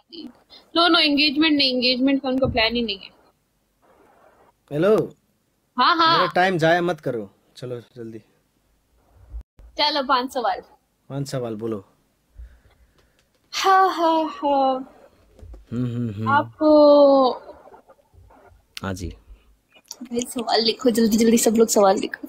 No no, engagement नहीं, engagement का उनका प्लान ही नहीं है। हेलो। हाँ मेरा हाँ। टाइम जाया मत करो। चलो जल्दी। चलो 5 सवाल। 5 सवाल बोलो। हाँ हाँ हाँ। हम्म। आपको हाँ जी। भाई सवाल लिखो जल्दी जल्दी, सब लोग सवाल लिखो।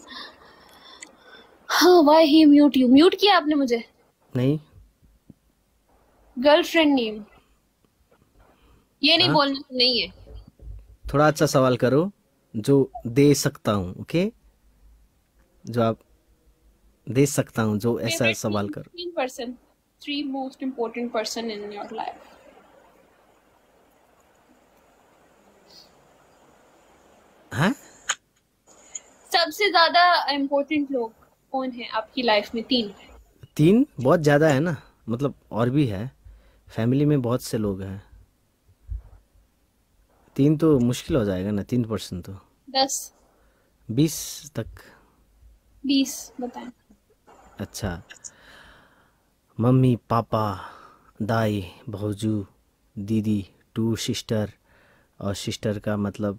हाँ, why he mute you, mute किया आपने मुझे? नहीं। गर्लफ्रेंड नेम, ये नहीं हाँ, बोलना तो नहीं है। थोड़ा अच्छा सवाल करो जो दे सकता हूँ। ओके, जो आप दे सकता हूँ, जो ऐसा फेवरेट सवाल तीन करो। तीन person, 3 most important person in your life. हाँ। सबसे ज्यादा इम्पोर्टेंट लोग कौन है आपकी लाइफ में? 3। 3 बहुत ज़्यादा है ना, मतलब और भी है। फैमिली में बहुत से लोग हैं। 3 तो मुश्किल हो जाएगा ना, 3% तो। 10, 20 तक। 20 बताएं। अच्छा। मम्मी पापा, दाई, भाऊजू, दीदी, 2 सिस्टर, और सिस्टर का मतलब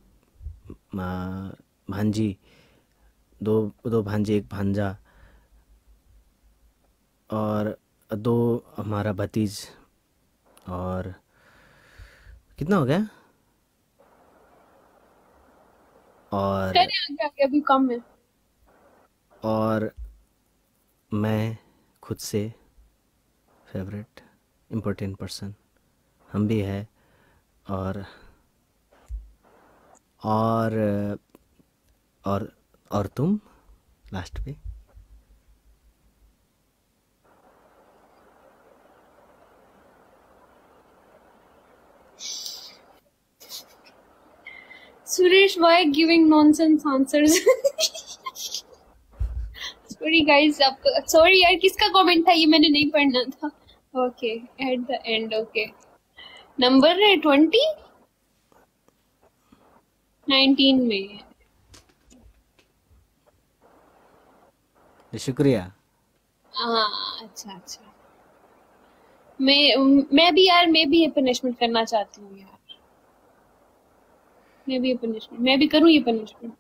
भांजी, दो दो भांजे एक भांजा, और 2 हमारा भतीज, और कितना हो गया? और करें आगे आगे, अभी कम है। और मैं खुद से फेवरेट इम्पोर्टेंट पर्सन हम भी है। और और और और तुम लास्ट पे। Suresh, why giving nonsense answers? Sorry guys, आपका सॉरी यार, किसका कमेंट था ये? मैंने नहीं पढ़ना था। Okay, at the end, okay. Number है 20, 19 में है। शुक्रिया। हाँ अच्छा अच्छा। मैं भी यार, मैं भी ये पनिशमेंट करना चाहती हूँ यार। मैं भी ये पनिशमेंट, मैं भी करूँ ये पनिशमेंट।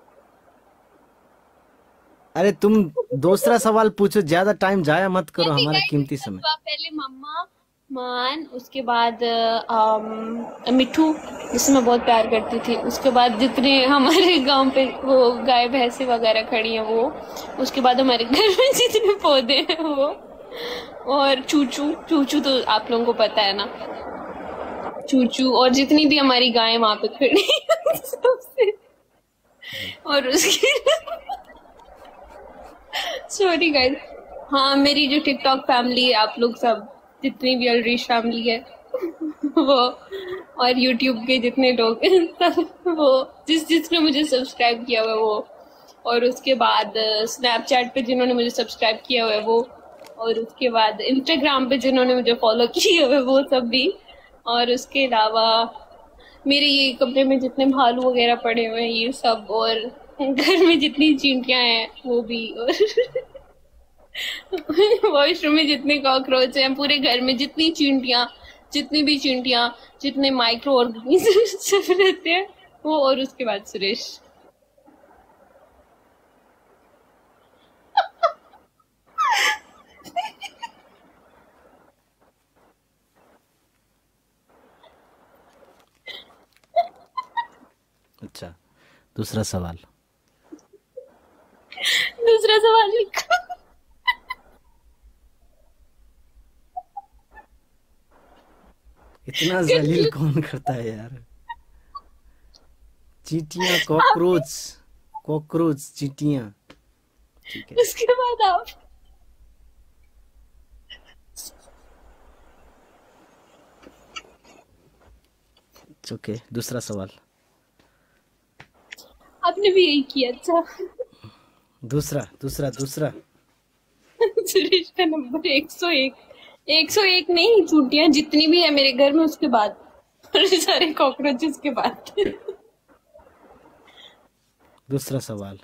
अरे तुम दूसरा सवाल पूछो, ज़्यादा टाइम जाया मत मैं करो भी हमारा गाइस, कीमती उसका समय। जवाब पहले मम्मा, मान, उसके बाद मिठू, जिसे मैं बहुत प्यार करती थी, उसके बाद जितने हमारे गांव पे वो गाय भैंसे वगैरह खड़ी हैं वो, उसके बाद हमारे घर में जितने पौधे हैं वो, और चूचू, चूचू तो आप लोगों को पता है ना, चूचू, और जितनी भी हमारी गायें वहां पे खड़ी हैं सबसे, और उसकी सॉरी गाइस। हाँ, मेरी जो टिकटॉक फैमिली है, आप लोग सब, जितनी भी अलरीश फैमिली है वो, और यूट्यूब के जितने लोग हैं सब वो, जिसने मुझे सब्सक्राइब किया हुआ है वो, और उसके बाद स्नैपचैट पे जिन्होंने मुझे सब्सक्राइब किया हुआ है वो, और उसके बाद इंस्टाग्राम पे जिन्होंने मुझे फॉलो किया हुआ है वो सब भी, और उसके अलावा मेरे ये कमरे में जितने भालू वगैरह पड़े हुए हैं ये सब, और घर में जितनी चींटियां हैं वो भी, और वॉशरूम में जितने कॉकरोच हैं, पूरे घर में जितनी चींटियां, जितनी भी चींटियां, जितने माइक्रो ऑर्गेनिज्म सब रहते हैं वो, और उसके बाद सुरेश। अच्छा, दूसरा सवाल। दूसरा सवाल लिखो। इतना जलील कंफ्यूज। कौन करता है यार? चींटियां, आपने, कॉकरोच, कॉकरोच, चींटियां। ठीक है। उसके बाद आप, ओके, दूसरा सवाल। आपने भी यही किया। अच्छा। दूसरा दूसरा दूसरा। सुरेश का नंबर 101, 101 नहीं, चूंटियां जितनी भी है मेरे घर में उसके बाद, और सारे कॉकरोचेस के बाद। दूसरा सवाल।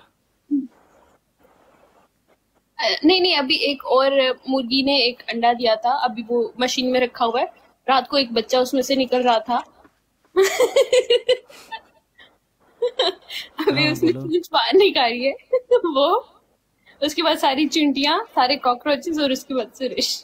नहीं नहीं, अभी एक और मुर्गी ने एक अंडा दिया था, अभी वो मशीन में रखा हुआ है, रात को एक बच्चा उसमें से निकल रहा था। अभी हाँ उसने बोलो। पूंछ बाहर निकाली है। वो, उसके बाद सारी चिंटियां, सारे कॉकरोचेस, और उसके बाद सुरेश।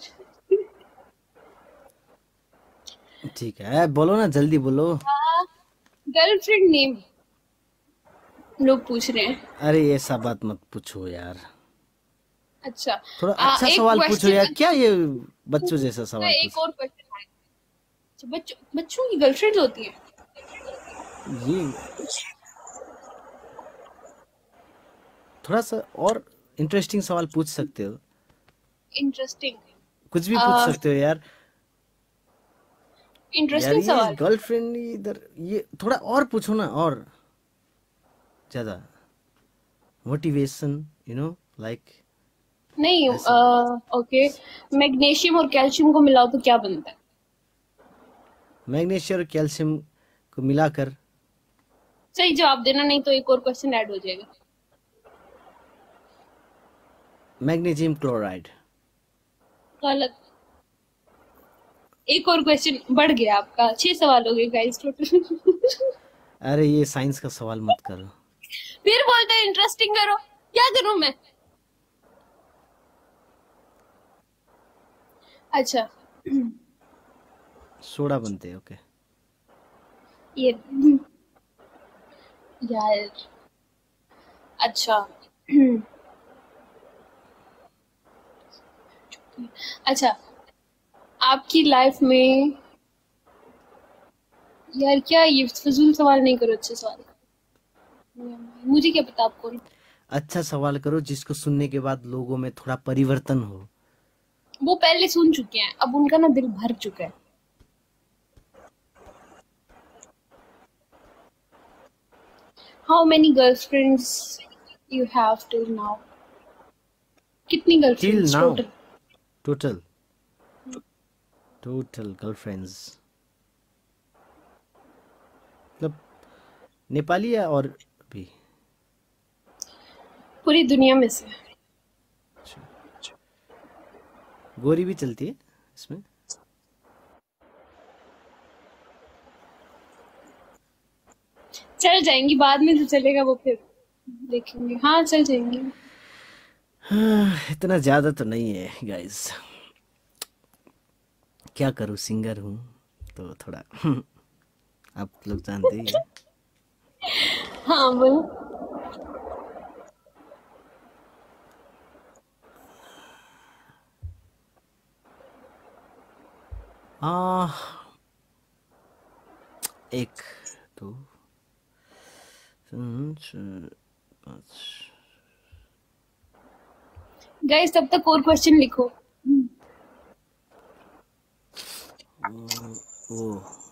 ठीक है बोलो ना, जल्दी बोलो। गर्लफ्रेंड नेम लोग पूछ रहे हैं। अरे ऐसा बात मत पूछो यार, अच्छा। थोड़ा अच्छा एक सवाल पूछो यार, क्वेश्चन। क्या ये बच्चों जैसा सवाल एक पूछ। और क्वेश्चन है। अच्छा, बच्चों की गर्लफ्रेंड होती है? ये थोड़ा सा और इंटरेस्टिंग सवाल पूछ सकते हो, इंटरेस्टिंग। कुछ भी पूछ सकते हो यार। यार इंटरेस्टिंग ये सवाल। गर्लफ्रेंड इधर, ये थोड़ा और पूछो ना, और ज्यादा मोटिवेशन, लाइक नहीं। ऐसा। ओके। मैग्नीशियम और कैल्शियम को मिलाओ तो क्या बनता है? मैग्नीशियम और कैल्शियम को मिलाकर। सही जवाब देना, नहीं तो एक और क्वेश्चन ऐड हो जाएगा। Magnesium chloride. गलत। एक और क्वेश्चन बढ़ गया आपका, 6 सवाल हो गए गाइस टोटल। अरे ये साइंस का सवाल मत करो। फिर बोलते हैं इंटरेस्टिंग करो, क्या करूं मैं? अच्छा। सोडा बनते हैं, ओके। ये यार। अच्छा। अच्छा, आपकी लाइफ में, यार क्या ये फजूल सवाल नहीं करो, अच्छे सवाल। मुझे क्या पता आप कौन। अच्छा सवाल करो जिसको सुनने के बाद लोगों में थोड़ा परिवर्तन हो। वो पहले सुन चुके हैं, अब उनका ना दिल भर चुका है। How many girlfriends you have till now? कितनी till girlfriends now, total? Total, total girlfriends मतलब नेपाली है और भी। पूरी दुनिया में से। अच्छा, गोरी भी चलती है इसमें। चल जाएंगी, बाद में जो चलेगा वो फिर देखेंगे। हाँ, चल जाएंगी। हाँ, इतना ज्यादा तो नहीं है गाइस, क्या करूँ, सिंगर हूँ तो थोड़ा आप लोग जानते ही हैं। हाँ, बोलो। आ, एक, दो, तीन, चार, पाँच। गाइस तब तक और क्वेश्चन लिखो। ओ,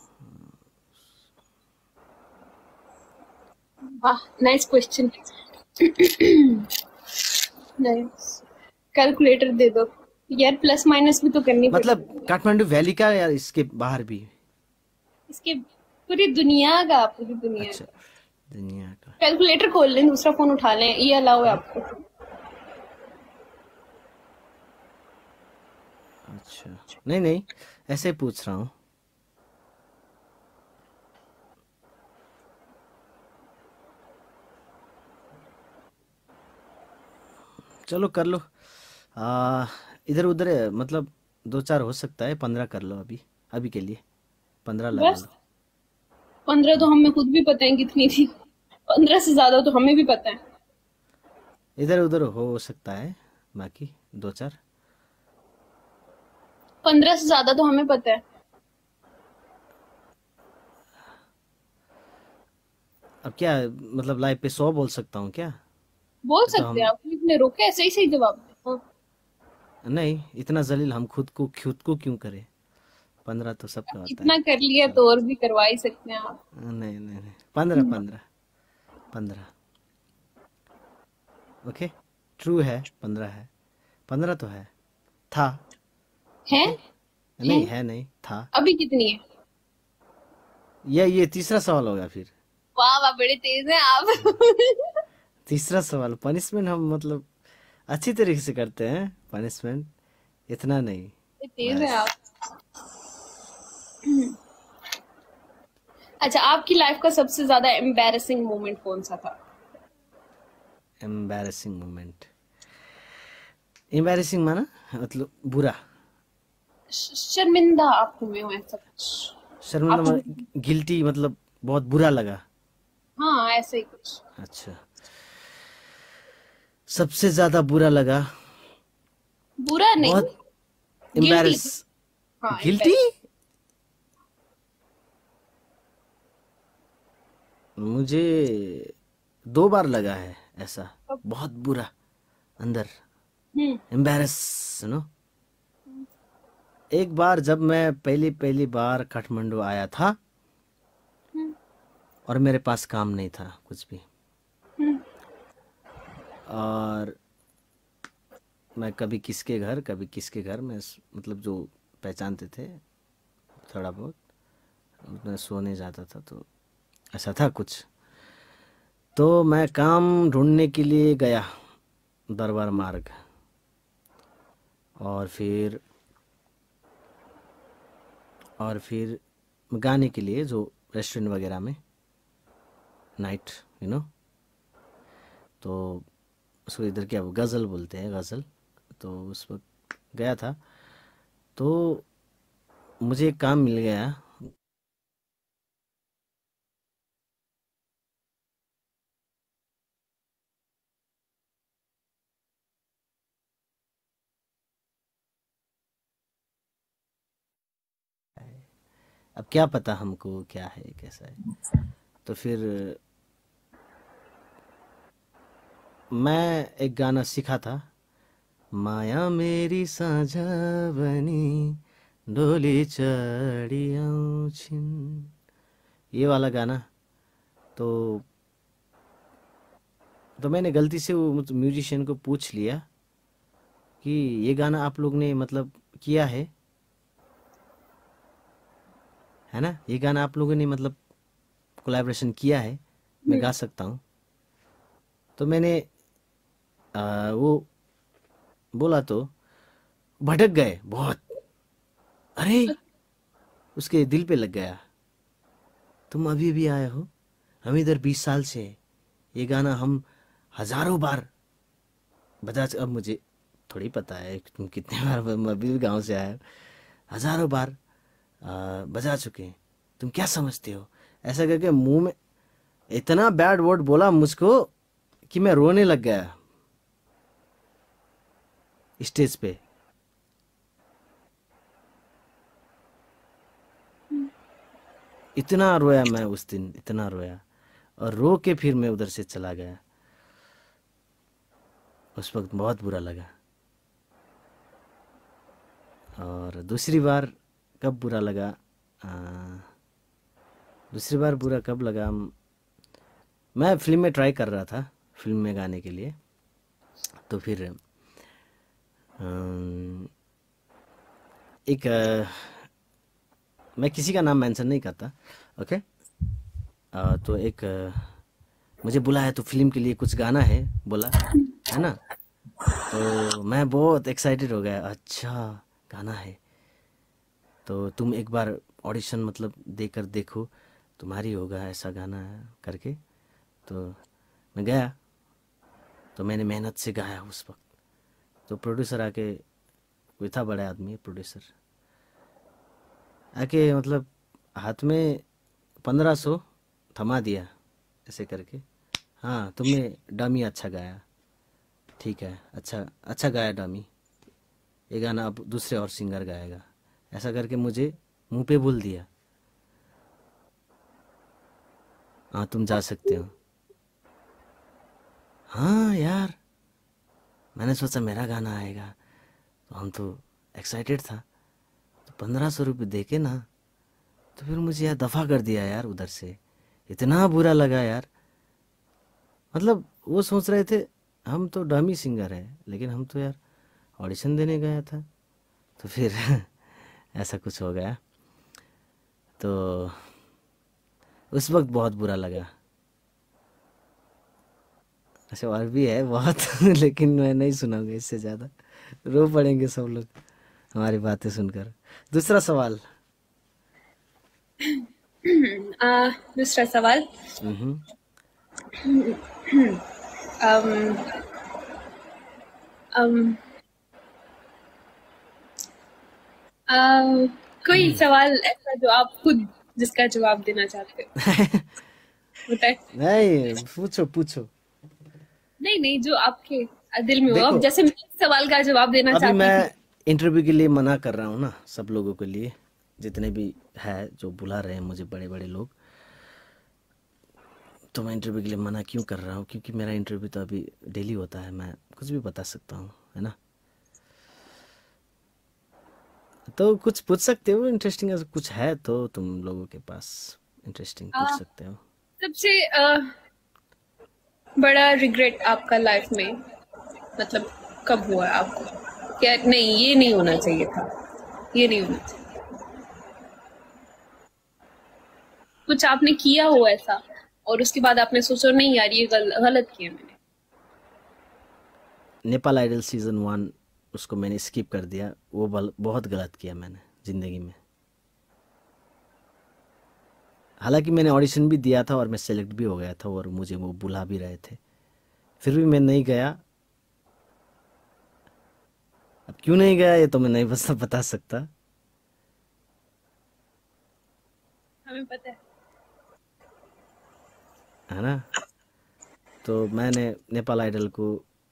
वाह, नाइस क्वेश्चन। नाइस। कैलकुलेटर दे दो यार, प्लस माइनस भी तो करनी मतलब पड़ेगी। काठमांडू वैली का या इसके बाहर भी। इसके पूरी दुनिया का, पूरी दुनिया अच्छा, का। दुनिया का। कैलकुलेटर खोल लें, दूसरा फोन उठा लें, ये अलाउ है आपको। अच्छा, नहीं नहीं, ऐसे ही पूछ रहा हूँ। चलो कर लो। आ, इधर उधर है, मतलब दो चार हो सकता है, 15 कर लो अभी, अभी के लिए 15 लगा बस लो। 15 तो हमें खुद भी पता है कितनी थी। 15 से ज्यादा तो हमें भी पता है। इधर उधर हो सकता है, बाकी दो चार। 15 से ज्यादा तो हमें पता है। अब क्या, मतलब लाइव पे 100 बोल सकता हूँ क्या? बोल तो सकते हैं हम, आप, इतने रोके, सही सही जवाब दे। हाँ। नहीं इतना जलील हम खुद को क्यों करें, 15 तो सबका होता इतना है। कर लिया सब, तो और भी करवा ही सकते हैं आप। नहीं नहीं नहीं, 15 15 15। ओके, ट्रू है, 15 है, 15 तो है, था। हैं? ओके, हैं? नहीं है, नहीं था। अभी कितनी है? ये तीसरा सवाल होगा फिर। वाह वाह, बड़े तेज हैं आप। तीसरा सवाल, पनिशमेंट हम मतलब अच्छी तरीके से करते हैं, पनिशमेंट इतना नहीं, बड़े तेज हैं बस। आप। अच्छा, आपकी लाइफ का सबसे ज्यादा एम्बैरेसिंग मोमेंट कौन सा था? एम्बैरेसिंग मोमेंट, एम्बैरेसिंग माना मतलब बुरा, शर्मिंदा आप हुए हो ऐसा कुछ? शर्मिंदा आपको? गिल्टी मतलब बहुत बुरा लगा। हाँ, ऐसे ही कुछ। अच्छा, सबसे ज्यादा बुरा लगा, बुरा नहीं, बहुत गिल्टी। एम्बैरेस, हाँ, गिल्टी। एम्बैरेस। मुझे 2 बार लगा है ऐसा, बहुत बुरा अंदर, हम्म। Embarrass no. एक बार जब मैं पहली पहली बार काठमांडू आया था हम्म। और मेरे पास काम नहीं था कुछ भी, हम्म। और मैं कभी किसके घर कभी किसके घर में मतलब जो पहचानते थे थोड़ा बहुत, मैं सोने जाता था, तो ऐसा था कुछ। तो मैं काम ढूंढने के लिए गया दरबार मार्ग, और फिर गाने के लिए जो रेस्टोरेंट वगैरह में नाइट, यू नो, तो उसको इधर क्या वो गज़ल बोलते हैं, गज़ल। तो उस वक्त गया था, तो मुझे एक काम मिल गया। अब क्या पता हमको क्या है कैसा है। तो फिर मैं एक गाना सीखा था, माया मेरी साझा बनी, डोली चढ़ी आउँछिन्, ये वाला गाना। तो मैंने गलती से वो म्यूजिशियन को पूछ लिया कि ये गाना आप लोग ने मतलब किया है ना, ये गाना आप लोगों ने मतलब कोलैबोरेशन किया है, मैं गा सकता हूँ। तो मैंने वो बोला तो भटक गए बहुत। अरे, उसके दिल पे लग गया, तुम अभी भी आए हो, हम इधर 20 साल से हैं। ये गाना हम हजारों बार बजा, अब मुझे थोड़ी पता है कि तुम कितने बार, मैं अभी भी गाँव से आया हूँ, हजारों बार बजा चुके हैं, तुम क्या समझते हो, ऐसा करके मुंह में इतना बैड वर्ड बोला मुझको कि मैं रोने लग गया स्टेज पे। इतना रोया मैं उस दिन, इतना रोया, और रो के फिर मैं उधर से चला गया। उस वक्त बहुत बुरा लगा। और दूसरी बार कब बुरा लगा, आ, दूसरी बार बुरा कब लगा, मैं फिल्म में ट्राई कर रहा था, फिल्म में गाने के लिए। तो फिर एक मैं किसी का नाम मेंशन नहीं करता, ओके। तो एक मुझे बुलाया तो फिल्म के लिए कुछ गाना है बोला, है ना। तो मैं बहुत एक्साइटेड हो गया, अच्छा गाना है, तो तुम एक बार ऑडिशन मतलब देकर देखो, तुम्हारी होगा ऐसा गाना है करके। तो मैं गया, तो मैंने मेहनत से गाया उस वक्त। तो प्रोड्यूसर आके, कोई था बड़ा आदमी प्रोड्यूसर, आके मतलब हाथ में 1500 थमा दिया ऐसे करके, हाँ तुमने डमी अच्छा गाया, ठीक है, अच्छा अच्छा गाया डमी, ये गाना अब दूसरे और सिंगर गाएगा, ऐसा करके मुझे मुंह पे बोल दिया, हाँ तुम जा सकते हो। हाँ यार, मैंने सोचा मेरा गाना आएगा, तो हम तो एक्साइटेड था। तो 1500 रुपये दे के ना, तो फिर मुझे यार दफ़ा कर दिया यार उधर से, इतना बुरा लगा यार। मतलब वो सोच रहे थे हम तो डमी सिंगर है, लेकिन हम तो यार ऑडिशन देने गया था। तो फिर ऐसा कुछ हो गया, तो उस वक्त बहुत बुरा लगा। ऐसे और भी है बहुत लेकिन मैं नहीं सुनाऊंगा इससे ज़्यादा, रो पड़ेंगे सब लोग हमारी बातें सुनकर। दूसरा सवाल, दूसरा सवाल। हम्म। अम, अम, कोई सवाल ऐसा जो आप खुद जिसका जवाब देना चाहते हो, बताए। नहीं, पूछो पूछो। नहीं नहीं, जो आपके दिल में हो। अब देखो, जैसे मैं इस सवाल का जवाब देना अभी चाहती थी। मैं इंटरव्यू के लिए मना कर रहा हूँ ना सब लोगों के लिए, जितने भी है जो बुला रहे हैं मुझे, बड़े बड़े लोग। तो मैं इंटरव्यू के लिए मना क्यों कर रहा हूँ? क्योंकि मेरा इंटरव्यू तो अभी डेली होता है, मैं कुछ भी बता सकता हूँ, है ना? तो कुछ पूछ सकते हो इंटरेस्टिंग, अगर कुछ है तो तुम लोगों के पास इंटरेस्टिंग पूछ आ, सकते हो। सबसे बड़ा रिग्रेट आपका लाइफ में, मतलब कब हुआ आपको, क्या नहीं ये नहीं होना चाहिए था, ये नहीं होना चाहिए, कुछ आपने किया हो ऐसा और उसके बाद आपने सोचा नहीं यार ये गलत किया मैंने। नेपाल आइडल सीज़न 1, उसको मैंने स्किप कर दिया, वो बहुत गलत किया मैंने ज़िंदगी में। हालांकि मैंने ऑडिशन भी दिया था और मैं सेलेक्ट भी हो गया था और मुझे वो बुला भी रहे थे, फिर भी मैं नहीं गया। अब क्यों नहीं गया ये तो मैं नहीं बता सकता, हमें पता है। है ना? तो मैंने नेपाल आइडल को,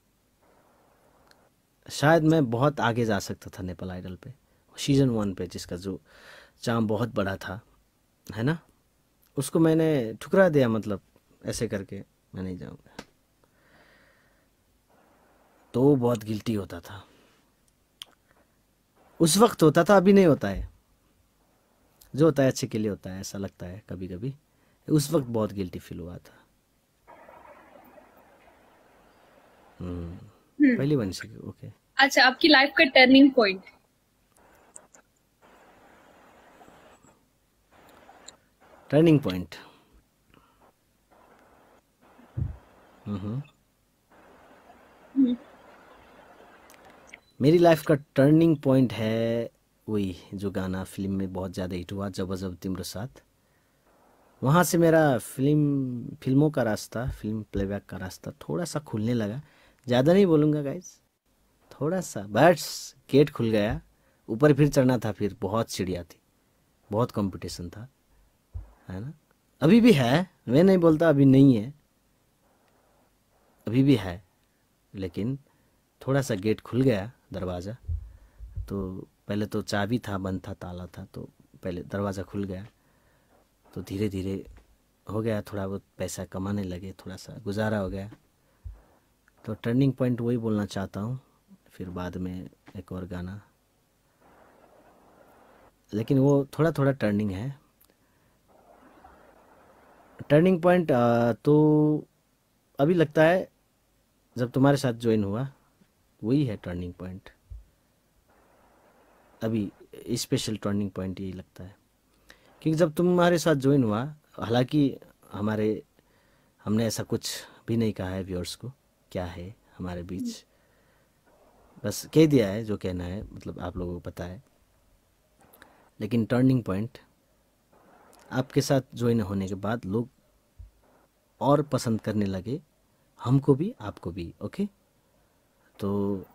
शायद मैं बहुत आगे जा सकता था नेपाल आइडल पे, सीज़न 1 पे, जिसका जो चाम बहुत बड़ा था, है ना? उसको मैंने ठुकरा दिया, मतलब ऐसे करके मैं नहीं जाऊंगा। तो वो बहुत गिल्टी होता था, उस वक्त होता था, अभी नहीं होता है। जो होता है अच्छे के लिए होता है, ऐसा लगता है कभी कभी। उस वक्त बहुत गिल्टी फील हुआ था। पहली वंशी, ओके। अच्छा, आपकी लाइफ का टर्निंग पॉइंट। Turning point. हम्म। मेरी लाइफ का टर्निंग पॉइंट है वही जो गाना फिल्म में बहुत ज़्यादा हिट हुआ, जब जब तिम्रो साथ। वहाँ से मेरा फिल्मों का रास्ता, फिल्म प्लेबैक का रास्ता थोड़ा सा खुलने लगा। ज़्यादा नहीं बोलूँगा गाइज, थोड़ा सा बस गेट खुल गया। ऊपर फिर चढ़ना था, फिर बहुत सीढ़ियाँ थी, बहुत कंपटीशन था, है ना? अभी भी है, मैं नहीं बोलता अभी नहीं है, अभी भी है। लेकिन थोड़ा सा गेट खुल गया, दरवाज़ा। तो पहले तो चाबी था, बंद था, ताला था, तो पहले दरवाज़ा खुल गया। तो धीरे धीरे हो गया, थोड़ा बहुत पैसा कमाने लगे, थोड़ा सा गुजारा हो गया। तो टर्निंग पॉइंट वही बोलना चाहता हूँ। फिर बाद में एक और गाना, लेकिन वो थोड़ा थोड़ा टर्निंग है। टर्निंग पॉइंट तो अभी लगता है जब तुम्हारे साथ ज्वाइन हुआ, वही है टर्निंग पॉइंट। अभी स्पेशल टर्निंग पॉइंट यही लगता है, क्योंकि जब तुम्हारे साथ ज्वाइन हुआ, हालांकि हमारे हमने ऐसा कुछ भी नहीं कहा है व्यूअर्स को क्या है हमारे बीच, बस कह दिया है जो कहना है, मतलब आप लोगों को पता है। लेकिन टर्निंग पॉइंट आपके साथ ज्वाइन होने के बाद लोग और पसंद करने लगे, हमको भी आपको भी, ओके? तो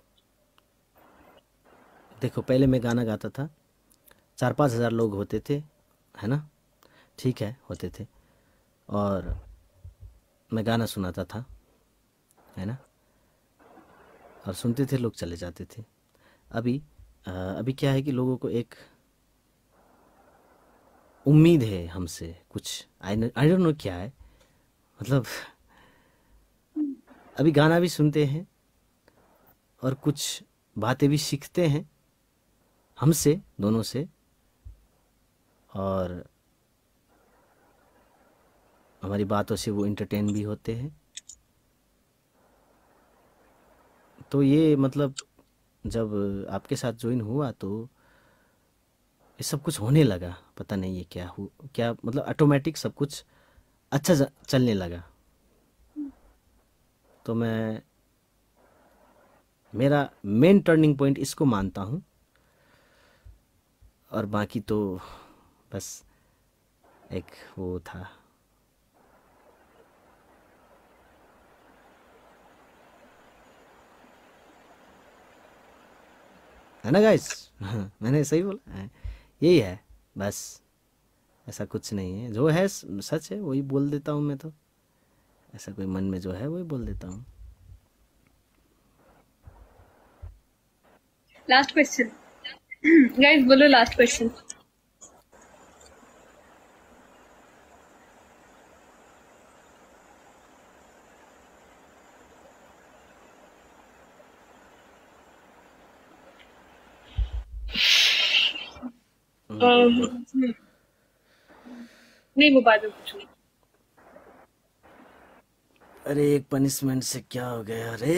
देखो, पहले मैं गाना गाता था, 4-5 हज़ार लोग होते थे, है ना? ठीक है, होते थे। और मैं गाना सुनाता था, है ना? और सुनते थे, लोग चले जाते थे। अभी अभी क्या है कि लोगों को एक उम्मीद है हमसे कुछ, आई डोंट नो क्या है, मतलब अभी गाना भी सुनते हैं और कुछ बातें भी सीखते हैं हमसे, दोनों से। और हमारी बातों से वो इंटरटेन भी होते हैं। तो ये मतलब जब आपके साथ ज्वाइन हुआ तो ये सब कुछ होने लगा, पता नहीं ये क्या, मतलब ऑटोमेटिक सब कुछ अच्छा चलने लगा। तो मैं मेरा मेन टर्निंग पॉइंट इसको मानता हूँ। और बाकी तो बस एक वो था। है ना गाइस? मैंने सही बोला है, यही है बस, ऐसा कुछ नहीं है, जो है सच है वही बोल देता हूँ मैं तो, ऐसा कोई मन में जो है वही बोल देता हूँ। लास्ट क्वेश्चन गाइस, बोलो लास्ट क्वेश्चन। नहीं, वो बाद में पूछूंगी। अरे एक पनिशमेंट से क्या हो गया रे?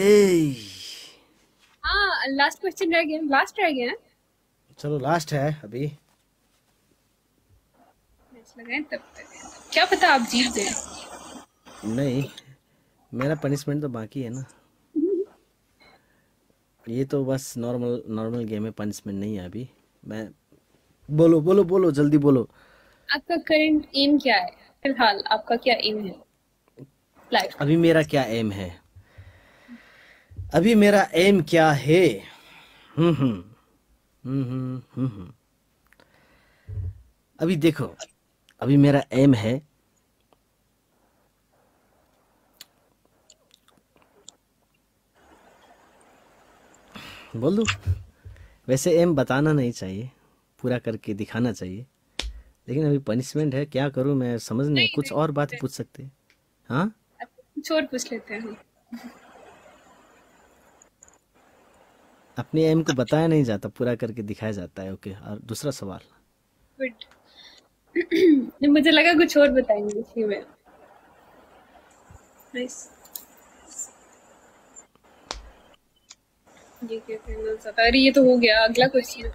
हाँ, लास्ट क्वेश्चन रह गया, लास्ट रह गया ना। चलो लास्ट है अभी। मैच लगाए तब तक, क्या पता आप जीत गए। नहीं, मेरा पनिशमेंट तो बाकी है ना, ये तो बस नॉर्मल नॉर्मल गेम है, पनिशमेंट नहीं है अभी। मैं बोलो बोलो बोलो जल्दी बोलो। आपका करंट एम क्या है फिलहाल? आपका क्या एम है लाइफ? अभी मेरा क्या एम है? अभी मेरा एम क्या है? हम्म हम्म अभी देखो, अभी मेरा एम है बोल दूं? वैसे एम बताना नहीं चाहिए, पूरा करके दिखाना चाहिए, लेकिन अभी पनिशमेंट है, क्या करूं मैं समझ नहीं, नहीं कुछ और बात पूछ सकते हैं। हाँ, कुछ और पूछ लेते हैं हम। अपने एम को बताया नहीं जाता, पूरा करके दिखाया जाता है। ओके, और दूसरा सवाल। गुड। मुझे लगा कुछ और बताएंगे इसी में। नाइस। ये क्या फाइनल था? अरे ये तो हो गया, अगला क्वेश्चन।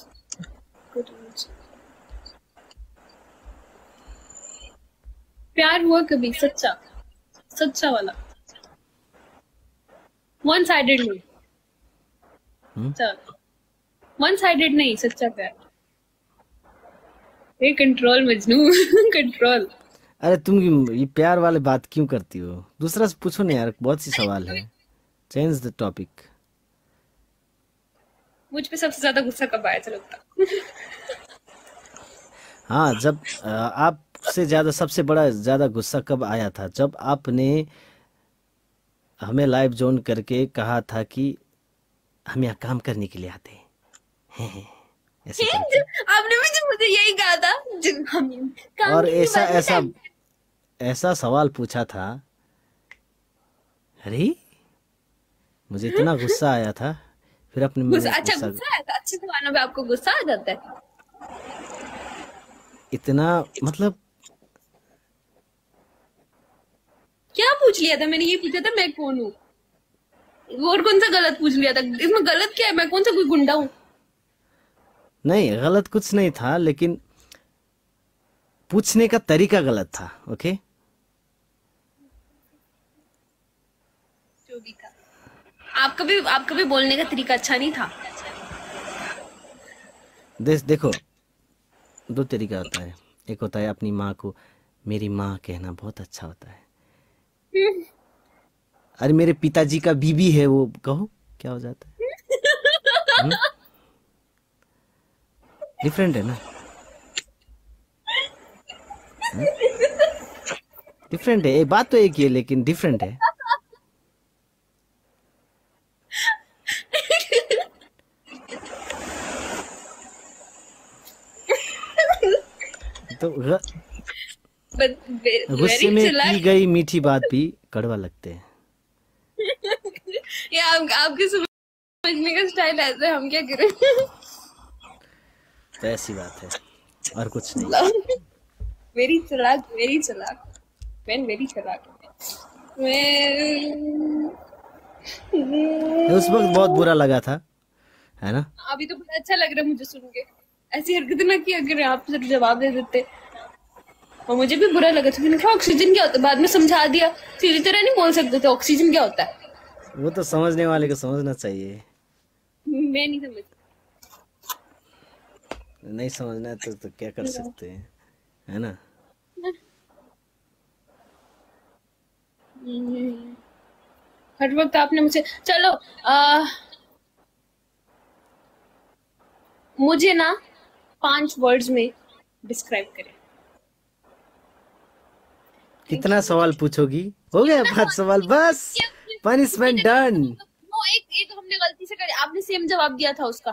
प्यार हुआ कभी सच्चा, सच्चा वाला, वन साइडेड नहीं, वन साइडेड नहीं, सच्चा प्यार। ये कंट्रोल मजनू। कंट्रोल। अरे तुम ये प्यार वाले बात क्यों करती हो? दूसरा से पूछो ना यार, बहुत सी सवाल है, चेंज द टॉपिक। मुझ पे सबसे ज्यादा गुस्सा कब आया था लगता? हाँ, जब आपसे ज्यादा, सबसे बड़ा ज्यादा गुस्सा कब आया था? जब आपने हमें लाइव जोन करके कहा था कि हम यहाँ काम करने के लिए आते हैं, ऐसे करके। आपने मुझे यही कहा था, हम काम और के ऐसा बाद में ऐसा ऐसा सवाल पूछा था, अरे मुझे इतना गुस्सा आया था, फिर अपने गुस्सा, मैंने अच्छा गुस्सा, गुस्सा आया था? अच्छे जमानों में आपको गुस्सा आ जाता है? इतना मतलब क्या पूछ लिया था मैंने? ये पूछा था मैं कौन हूँ, और कौन सा गलत पूछ लिया था? इसमें गलत क्या है? मैं कौन सा कोई गुंडा हूँ? नहीं, गलत कुछ नहीं था, लेकिन पूछने का तरीका गलत था। ओके, जो भी था, आपका भी बोलने का तरीका अच्छा नहीं था। देखो, दो तरीका होता है। एक होता है अपनी माँ को मेरी माँ कहना बहुत अच्छा होता है, अरे मेरे पिताजी का बीबी है वो कहो, क्या हो जाता है? डिफरेंट है ना? डिफरेंट है, एक बात तो एक ही है, लेकिन डिफरेंट है। तो गुस्से वेरी में चिल्ला। की गई मीठी बात भी कड़वा लगते हैं। ये आपके समझने का स्टाइल ऐसा है, हम क्या करें? तो ऐसी बात है, और कुछ नहीं। वेरी चालाक, वेरी चालाक, मैं वेरी चालाक। मैं उस वक्त बहुत बुरा लगा था, है ना? अभी तो बड़ा अच्छा लग रहा है मुझे सुन के। ऐसी हरकत ना की अगर आप सिर्फ जवाब दे देते। और मुझे भी बुरा लगा था, मैंने कहा ऑक्सीजन क्या होता है, बाद में समझा दिया। सीधी तरह नहीं बोल सकते थे ऑक्सीजन क्या होता है। वो तो समझने वाले को समझना चाहिए, मैं नहीं समझ। नहीं समझना है तो क्या कर सकते हैं, है ना? हर वक्त आपने मुझसे, चलो मुझे ना 5 वर्ड्स में डिस्क्राइब करें। कितना सवाल पूछोगी? हो गया 5 सवाल बस, पनिशमेंट डन। वो एक हमने गलती से कर, आपने सेम जवाब दिया था उसका।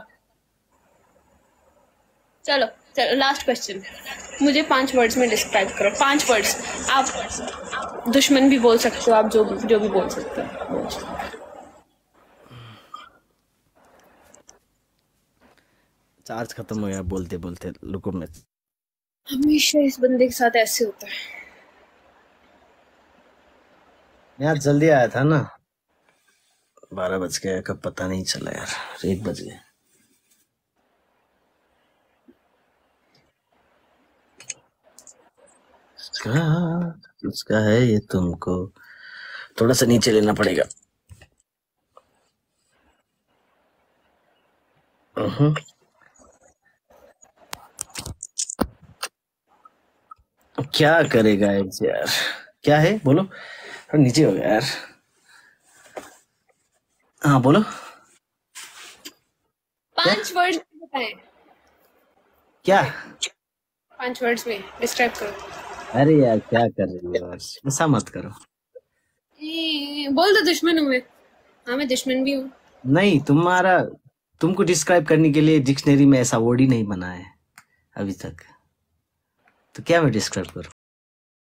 चलो लास्ट क्वेश्चन, मुझे 5 वर्ड्स में डिस्क्राइब करो। 5 वर्ड्स, आप दुश्मन भी बोल सकते हो, आप जो भी बोल सकते हो। चार्ज खत्म हो गया बोलते बोलते, रुको मैं। हमेशा इस बंदे के साथ ऐसे होता है। मैं आज जल्दी आया था ना, 12 बज गया, कब पता नहीं चला यार, 1 बज गया। उसका है ये, तुमको थोड़ा सा नीचे लेना पड़ेगा। क्या करेगा यार, क्या है बोलो, थोड़ा नीचे हो गया यार। हाँ बोलो। 5 वर्ड्स बताएं। क्या 5 वर्ड्स में डिस्क्राइब करो। अरे यार क्या कर रही हो यार, ऐसा मत करो। बोल दो दुश्मन हूँ मैं। हाँ मैं दुश्मन भी हूँ। नहीं, तुमको डिस्क्राइब करने के लिए डिक्शनरी में ऐसा वर्ड ही नहीं बना है अभी तक, तो क्या मैं डिस्क्राइब करूं?